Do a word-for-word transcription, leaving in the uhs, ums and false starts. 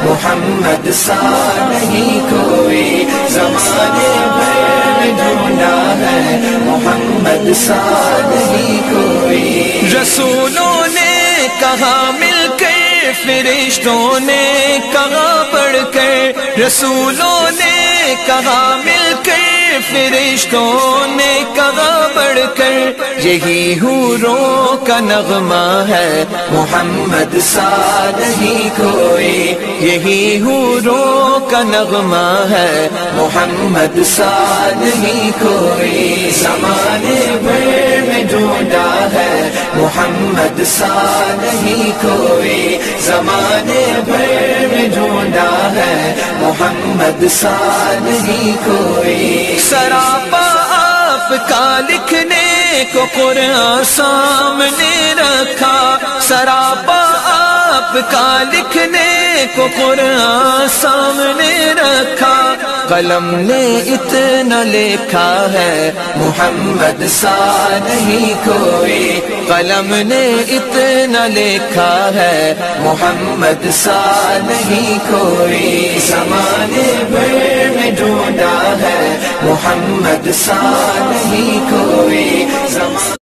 محمد سا نہیں کوئی، زمانے بھر میں ڈھونڈا ہے محمد سا نہیں کوئی۔ رسولوں نے کہا مل کر، فرشتوں نے کہا بڑھ کر، رسولوں نے کہا مل کر، فرشتوں نے کہا بڑھ کر، یہی حوروں کا نغمہ ہے محمد سا نہیں کوئی، یہی حوروں کا نغمہ ہے محمد سا نہیں کوئی۔ زمانے بھر میں ڈھونڈا ہے محمد سا نہیں کوئی، زمانے بھر میں ڈھونڈا ہے محمد سا نہیں کوئی۔ سراپا آپ کا لکھنے کو قرآن سامنے رکھا، سراپا آپ کا لکھنے کو قرآن سامنے رکھا، قلم نے اتنا لکھا ہے محمد سا نہیں کوئی، قلم نے اتنا لکھا ہے محمد سا نہیں کوئی۔ زمانے بھر میں ڈھونڈا ہے محمد سا نہیں کوئی، زمانے